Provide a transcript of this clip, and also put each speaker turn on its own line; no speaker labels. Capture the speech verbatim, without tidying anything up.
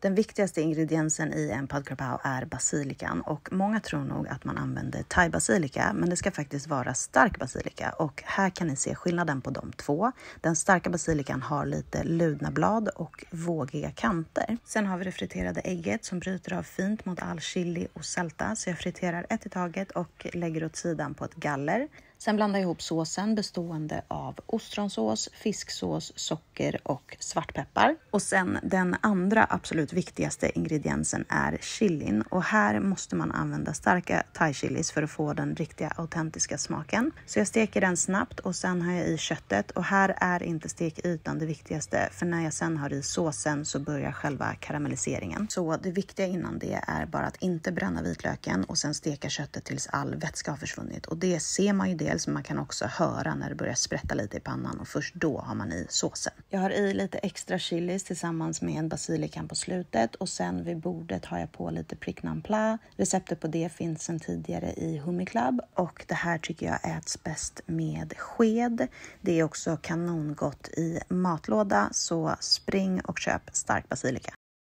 Den viktigaste ingrediensen i en pad krapao är basilikan och många tror nog att man använder thai-basilika, men det ska faktiskt vara stark basilika och här kan ni se skillnaden på de två. Den starka basilikan har lite ludna blad och vågiga kanter. Sen har vi det friterade ägget som bryter av fint mot all chili och sälta, så jag friterar ett i taget och lägger åt sidan på ett galler. Sen blandar jag ihop såsen bestående av ostronsås, fisksås, socker och svartpeppar. Och sen den andra absolut viktigaste ingrediensen är chilin. Och här måste man använda starka thai-chilis för att få den riktiga autentiska smaken. Så jag steker den snabbt och sen har jag i köttet. Och här är inte stekytan det viktigaste, för när jag sen har i såsen så börjar själva karamelliseringen. Så det viktiga innan det är bara att inte bränna vitlöken och sen steka köttet tills all vätska har försvunnit. Och det ser man ju dels, men man kan också höra när det börjar sprätta lite i pannan och först då har man i såsen. Jag har i lite extra chilis tillsammans med basilikan på slutet och sen vid bordet har jag på lite prick naan pla. Receptet på det finns sedan tidigare i Hummy Club och det här tycker jag äts bäst med sked. Det är också kanongott i matlåda, så spring och köp stark basilika.